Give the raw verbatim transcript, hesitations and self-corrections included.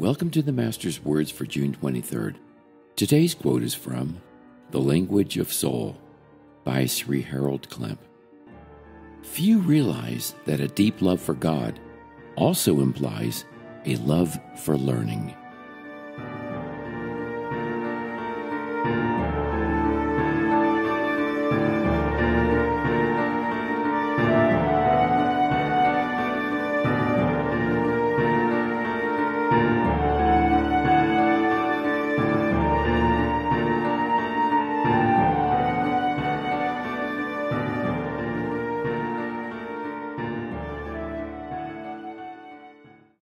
Welcome to the Master's Words for June twenty-third. Today's quote is from The Language of Soul by Sri Harold Klemp. Few realize that a deep love for God also implies a love for learning.